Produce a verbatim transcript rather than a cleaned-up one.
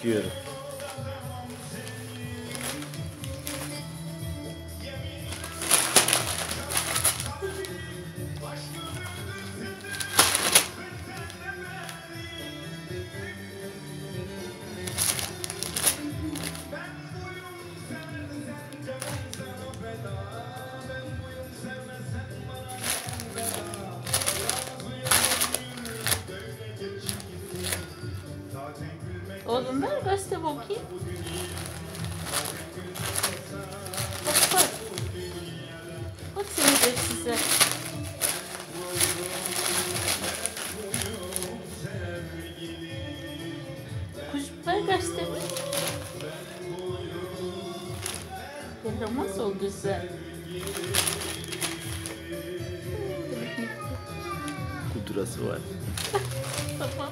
istiyorum. Oğlum ver göster bakayım. Bak bak. Bak seni de size. Kuş ver göster. Yaramaz oldu sen. Kudrası var. Tamam.